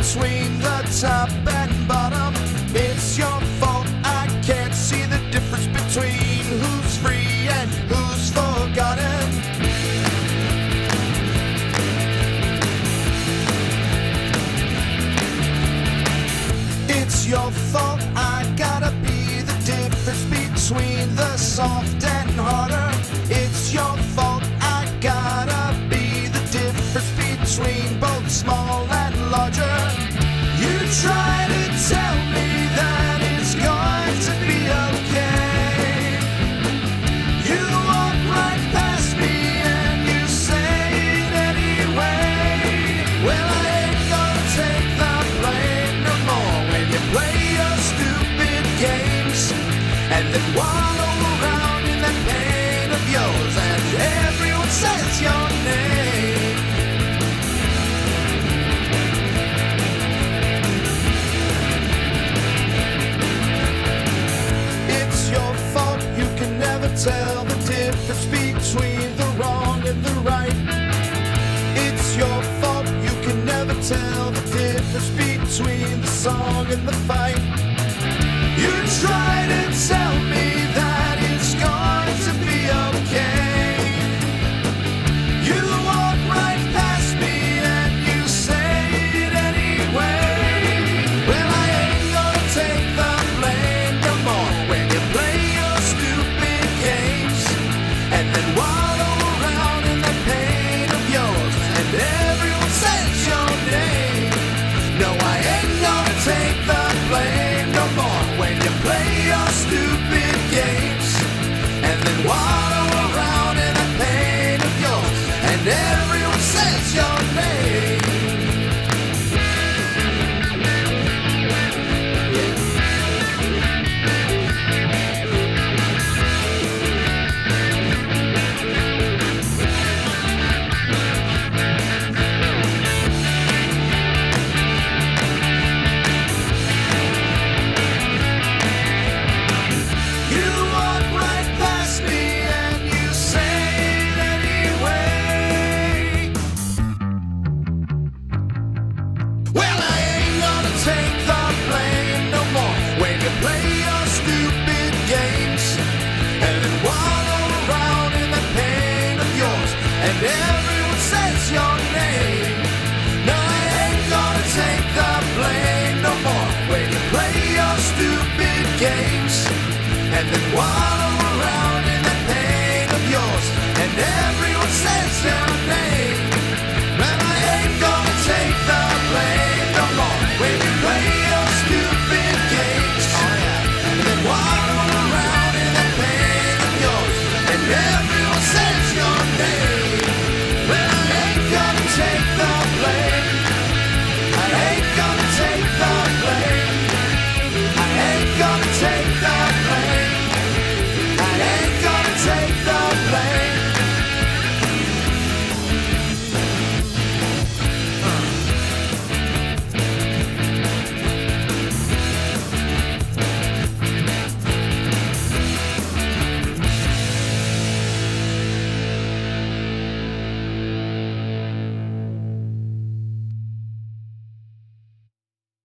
between the top and bottom. It's your fault I can't see the difference between who's free and who's forgotten. It's your fault I gotta be the difference between the soft and harder. It's your fault I gotta be the difference between both small and larger. You try to tell me that it's going to be okay. You walk right past me and you say it anyway. Well, I ain't gonna take the blame no more when you play your stupid games and then wallow around in that pain of yours and everyone says your name. It's your fault you can never tell the difference between the wrong and the right. It's your fault you can never tell the difference between the song and the fight. You try to tell me that it's going to be okay. You walk right past me and you say it anyway. Well, I ain't gonna take the blame no more when you play your stupid games and then wallow around in the pain of yours and everyone says your name. No, I ain't gonna take the blame no more when you play your stupid games and then wallow around in the pain of yours and everyone says your name. You walk right past me and you say it anyway. Well, I ain't gonna take